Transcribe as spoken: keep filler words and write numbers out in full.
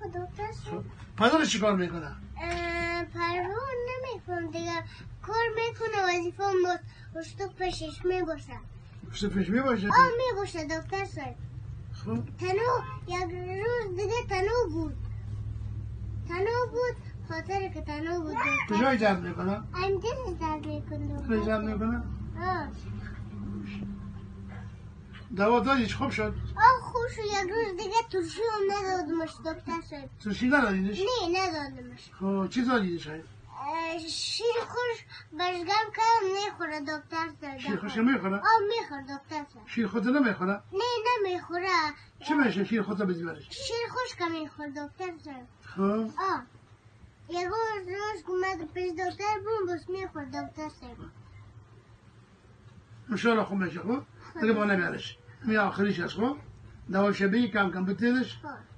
دکتر صاحب. پدرش چی کار میکنه؟ پروان نمیکنم دیگه، کار میکنه وظیفه ما پشت پشش میباشه. پشت پش میباشه؟ آه میباشه دکتر صاحب. خب تنو یک روز دیگه تنو بود. تنو بود خاطر که تنو بود دکتر. کجای درد میکنه؟ این دلش درد میکنه کجای درد میکنه؟ آه. دوا دادیش خوب شد؟ آه خوب شد، یک روز دیگه ترشی هم ندادمش دکتر صاحب. ترشی ندادیش؟ نه ندادمش. خب چی دادیش؟ شیر خوش بشگم کردم نمیخوره دکتر صاحب. شیر خوش میخوره؟ آه میخوره دکتر صاحب. شیر خود نمیخوره؟ نه نمیخوره. چی میشه شیر خود بدی برش؟ شیر خوش که میخوره دکتر صاحب. خب آه یک روز روز کمک پیش دکتر بون بس میخوره دکتر صاحب. انشالله خوب میشه. خب دیگه با نمیارش. می آخریش هست. خب دوا شبیه کم کم بتیدش.